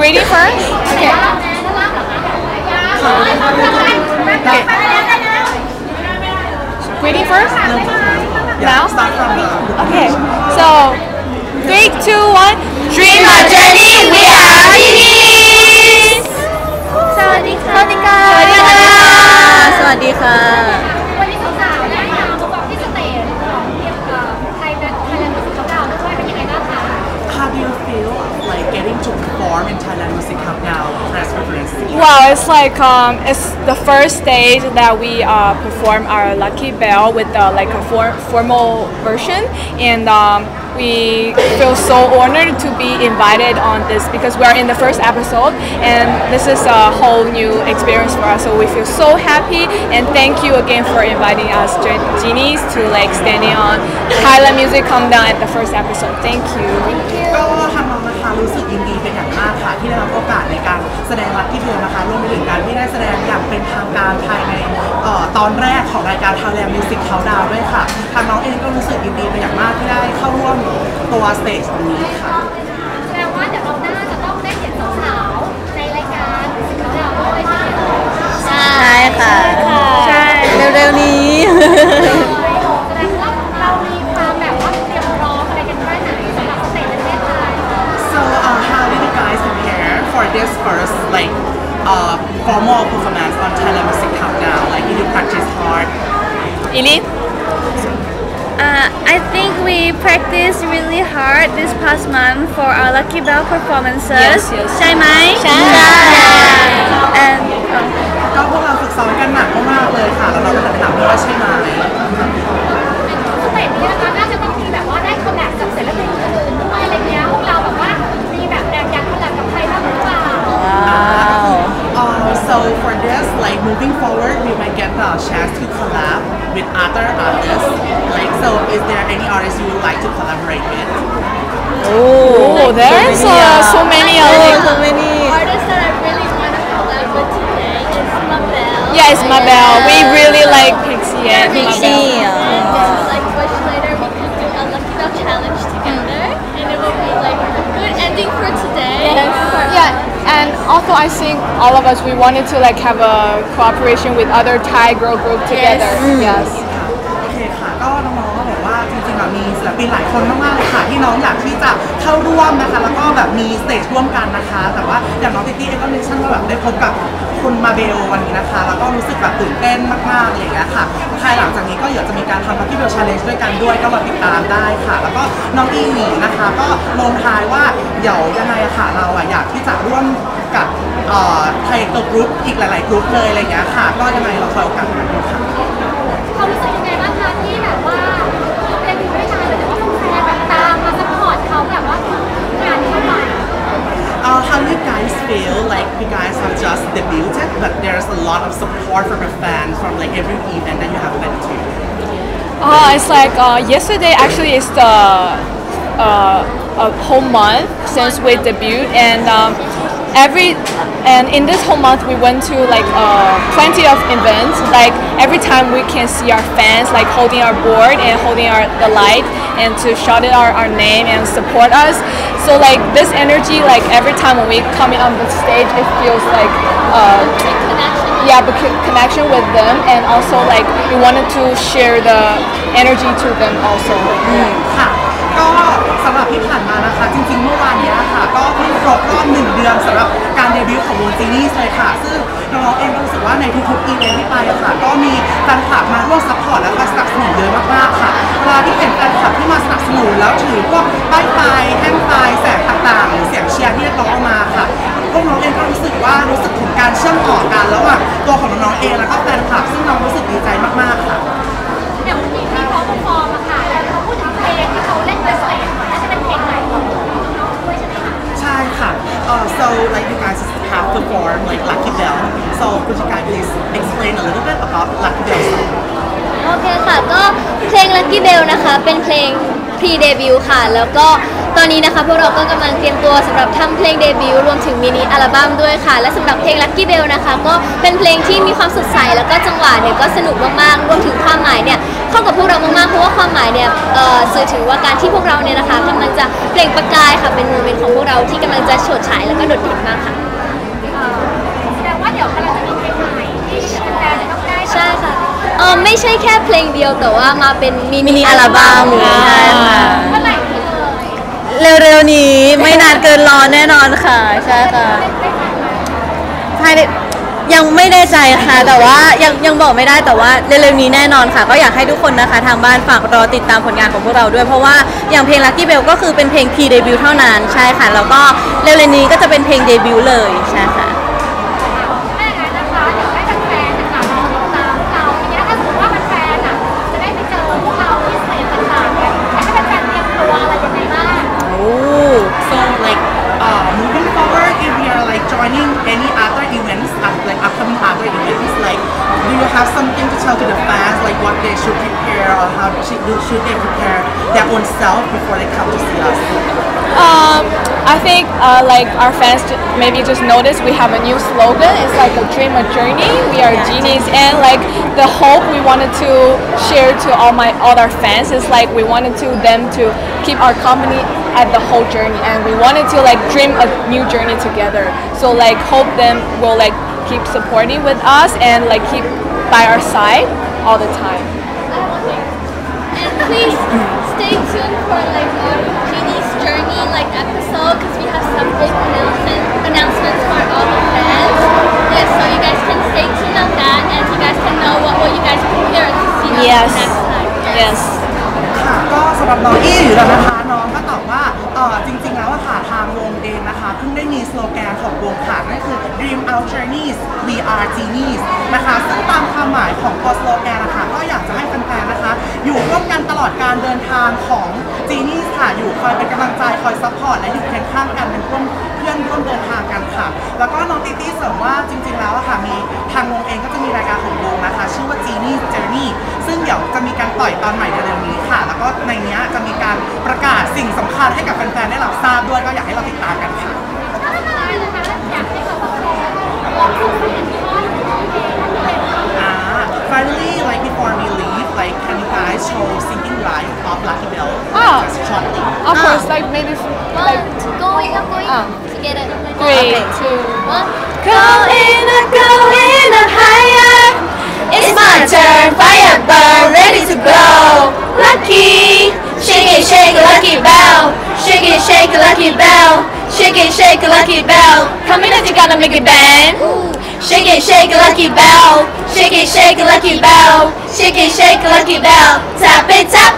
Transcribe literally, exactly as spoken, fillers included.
greeting first. Okay. Okay. Greeting first. Now. Okay. So three, two, one. Dream a journey. We are genies. สวัสดีค่ะสวัสดีค่ะสวัสดีค่ะวันนี้สาวๆได้มาประกอบที่สเตจของเกี่ยวกับไทยแบงค์ไทยแลนด์มิวสิคของเราด้วยเป็นยังไงบ้างคะ How do you feel like getting to perform in Thailand Music Hub now? Press reference. Wow, it's like um, it's the first stage that we uh, perform our Lucky Bell with uh, like a for- formal version, and um, we feel so honored to be invited on this because we're in the first episode, and this is a whole new experience for us. So we feel so happy, and thank you again for inviting us, Gen- Genies, to like standing on Thailand Music Come Down at the first episode. Thank you. ก็ทางน้องนะคะรู้สึกยินดีเป็นอย่างมากค่ะที่ได้รับโอกาสในการแสดงรักที่เดียวนะคะรวมไปถึงการที่ได้แสดงอย่างเป็นทางการภายในเอ่อตอนแรกของรายการ Thailand Music Countdown ด้วยค่ะทางน้องเองก็รู้สึกยินดีเป็นอย่างมากที่ได้เข้าร่วมตัวสเตจนี้ค่ะแสดงว่าเดี๋ยวเราน่าจะต้องได้เห็นสาวๆในรายการมิวสิคของเราด้วยใช่ไหมคะใช่ค่ะใช่เร็วๆนี้แสดงว่าเรามีความแบบว่าเตรียมพร้อมอะไรกันแค่ไหนสำหรับสเตจประเทศไทย So uh, how did you guys prepare for this first like uh, formal performance on Thailand Music Countdown? Like did you practice hard? Ili? Uh, I think we practiced really hard this past month for our Lucky Bell performances. Yes, yes. ใช่ไหมใช่ And ก็พวกเราฝึกซ้อมกันหนักมากๆเลยค่ะแล้วเราก็จะถามด้วยว่าใช่ไหมสเตจนี้นะคะน่าจะต้องมีแบบว่าได้คอลแลบกับศิลปินอื่นๆด้วยอะไรเงี้ยพวกเราแบบว่ามีแบบแรงอยากคอลแลบกับใครบ้างหรือเปล่า Uh, so for this, like moving forward, we might get the chance to collab with other artists. Like, so is there any artists you would like to collaborate with? Oh, there's uh, so many other. so many. Artist that I really want to collab with today is Mabel. Yeah, it's Mabel. We really like Pixie and Pixie. Mabel. Like wish later we could do a Lucky Bell challenge together, and it will be like a good ending for today. Yeah, and also I think all of us we wanted to like have a cooperation with other Thai girl group together. Yes. โอเคค่ะก็น้องๆก็บอกว่าจริงๆอะมีศิลปินหลายคนมากๆเลยค่ะที่น้องอยากที่จะเข้าร่วมนะคะแล้วก็แบบมีสเตจร่วมกันนะคะ แต่ว่าอย่างน้องติตี้เองก็เมนชั่นว่าแบบได้พบกับคุณมาเบลวันนี้นะคะแล้วก็รู้สึกแบบตื่นเต้นมากๆอะไรอย่างเงี้ยค่ะภายหลังจากนี้ก็เดี๋ยวจะมีการทำ Lucky Bell Challenge ด้วยกันด้วยก็รอติดตามได้ค่ะ แล้วก็น้องอีหนีนะคะก็ลงท้ายว่าเดี๋ยวยังไงอะค่ะเราอะอยากที่จะร่วมกับเอ่อไทยเกิร์ลกรุ๊ปอีกหลายๆกรุ๊ปเลยอะไรอย่างเงี้ยค่ะก็ยังไงเราคอยโอกาสกันดูค่ะเขารู้สึกยังไงบ้างคะที่แบบว่าเล่นอยู่ด้วยกันแต่ว่าแฟนแบบตามมาซัพพอร์ตเขาแบบว่างานเข้ามา Uh, how do you guys feel like you guys have just debuted, but there's a lot of support from your fans from like every event that you have been to? Uh, it's like uh, yesterday actually is the uh, a whole month since we debuted, and um, every and in this whole month we went to like uh, plenty of events. Like every time we can see our fans like holding our board and holding our the light and to shout out our, our name and support us. So like this energy, like every time when we come in on the stage, it feels like uh, yeah, but connection with them, and also like we wanted to share the energy to them also. ค่ะก็สำหรับที่ผ่านมานะคะจริงๆเมื่อวานนี้ค่ะก็เพิ่งครบรอบหนึ่งเดือนสำหรับการเดบิวต์ของวงจีนี่เลยค่ะซึ่งน้องๆเองก็รู้สึกว่าในทุกๆอีเวนต์ที่ไปอะค่ะก็มีแฟนคลับมาร่วมซัพพอร์ตและก็สนับสนุนเยอะมากๆค่ะเวลาที่เห็นแฟนคลับที่มาสนับสนุนแล้วถือพวกป้ายไฟแท่งไฟแสงต่างๆหรือเสียงเชียร์ที่เรียกร้องออกมาค่ะพวกน้องเองก็รู้สึกว่ารู้สึกถึงการเชื่อมต่อกันระหว่างตัวของน้องๆเองแล้วก็แฟนคลับซึ่งน้องรู้สึกดีใจมากๆค่ะอย่างวันนี้ที่เขาเปอร์ฟอร์มอะค่ะเขาพูดถึงเพลงที่เขาเล่นในสเตจน่าจะเป็นเพลงใหม่ของน้องๆด้วยใช่ไหมคะใช่ค่ะ uh, so like you guys have performed like Lucky Bell so could you guys please explain a little bit about Lucky Bell song โอเคค่ะก็เพลง Lucky Bell นะคะเป็นเพลง pre debut ค่ะแล้วก็ตอนนี้นะคะพวกเราก็กำลังเตรียมตัวสำหรับทำเพลงเดบิวต์รวมถึงมินิอัลบั้มด้วยค่ะและสำหรับเพลง Lucky Bell นะคะก็เป็นเพลงที่มีความสดใสแล้วก็จังหวะเนี่ยก็สนุกมากๆรวมถึงความหมายเนี่ยเข้ากับพวกเรามากๆเพราะว่าความหมายเนี่ยเอ่อสื่อถึงว่าการที่พวกเราเนี่ยนะคะกำลังจะเปล่งประกายค่ะเป็นโมเมนต์ของพวกเราที่กำลังจะโฉดฉายแล้วก็โดดเด่นมากค่ะแสดงว่าเดี๋ยวกำลังจะมีเพลงใหม่ที่แฟนๆต้องได้ใช่ค่ะเออไม่ใช่แค่เพลงเดียวแต่ว่ามาเป็นมิมินินิอัอัลลบั้บั้มมใช่ค่ะเมื่อไหร่ดีเลยเร็วๆนี้ไม่นานเกินรอแน่นอนค่ะใช่ค่ะภายในยังไม่แน่ใจค่ะแต่ว่ายังยังบอกไม่ได้แต่ว่าเร็วๆนี้แน่นอนค่ะ ก็อยากให้ทุกคนนะคะทางบ้านฝากรอติดตามผลงานของพวกเราด้วยเพราะว่าอย่างเพลง Lucky Bell ก็คือเป็นเพลง P debut เท่านั้นใช่ค่ะแล้วก็เร็วๆนี้ก็จะเป็นเพลงเดบิวต์เลยใช่ค่ะถ้าอย่างนั้นนะคะเดี๋ยวให้แฟนๆต่างๆรอติดตามเราทีนี้ถ้าสมมติว่าแฟนๆอ่ะจะได้ไปเจอพวกเราที่สเตจต่างๆเนี่ยให้แฟนๆเตรียมตัวอะไรยังไงบ้าง So like uh, moving forward, if we are like joining any other events, uh, like upcoming other events, like do you have something to tell to the fans, like what they should prepare or how should, should they prepare their own self before they come to see us? Um, I think uh, like our fans ju- maybe just noticed we have a new slogan. It's like a dream, a journey. We are genies, and like the hope we wanted to share to all my all our fans is like we wanted to them to keep our company at the whole journey, and we wanted to like dream a new journey together. So like hope them will like keep supporting with us and like keep by our side all the time. And please stay tuned for like our Genie's journey like episode because we have some big announcement, announcements for all the fans. Yes, so you guys can stay tuned on that and you guys can know what, what you guys prepare to see us Yes. next time. Yes. ค่ะก็สำหรับน้องอี้อยู่แล้วนะคะน้องก็ตอบว่าเออจริงๆแล้วอะค่ะทางวงเองนะคะเพิ่งได้มีสโลแกนของวงค่ะนั่นคือ Dream Out Journeys We Are Genies นะคะซึ่งตามความหมายของตัวสโลแกนนะคะก็อยากจะให้แฟนๆนะคะอยู่ร่วมกันตลอดการเดินทางของ Genies ค่ะอยู่คอยเป็นกำลังใจคอยซัพพอร์ตและอยู่เคียงข้างกันเป็นเพื่อนเพื่อนร่วมเดินทางกันค่ะแล้วก็น้องติตี้เสริมว่าจริงๆแล้วอะค่ะมีทางวงเองก็จะมีรายการของวงนะคะชื่อว่า Genies Journey ซึ่งเดี๋ยวจะมีการปล่อยตอนใหม่เร็วๆนี้ค่ะแล้วก็ในเนี้ยจะมีการประกาศสิ่งสำคัญให้กับแฟนๆได้รับทราบด้วยก็อยากให้เราติดตามกันค่ะถ้าไม่เป็นไรนะคะอยากให้เขาบอกลองส่งเสียงท่อนของเพลงที่เป็น Ah, finally, like before we leave, like can you guys show singing live of Lucky Bell? Ah. Just shortly. Of course, like maybe f- One, like two, going, I'm going Ah. to get it. three, two. One. Going up, going up higher. It's my turn, fire burn, ready to go. Lucky, shake it, shake it, lucky bell. Shake it, shake it, lucky bell. Shake it, shake it, lucky bell. Come in if you gotta make it bend. Shake it, shake it, lucky bell. Shake it, shake it, lucky bell. Shake it, shake it, lucky bell. Tap it, tap